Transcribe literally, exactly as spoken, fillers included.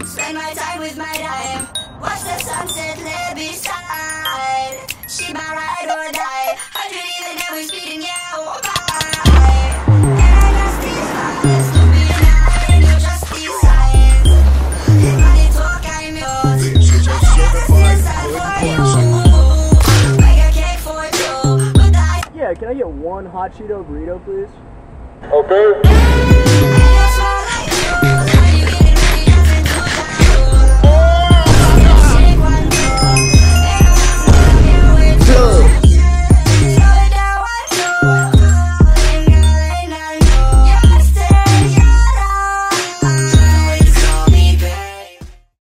Spend my time with my dime. Watch the sunset lay beside. She my ride or die. Hundred even never speeding, yeah, oh bye. And I just these vibes to be nice, and you're just these signs. If money talk, I'm yours. I got the feel side for you. Make a cake for you. But I Yeah, can I get one hot Cheeto burrito, please? Okay.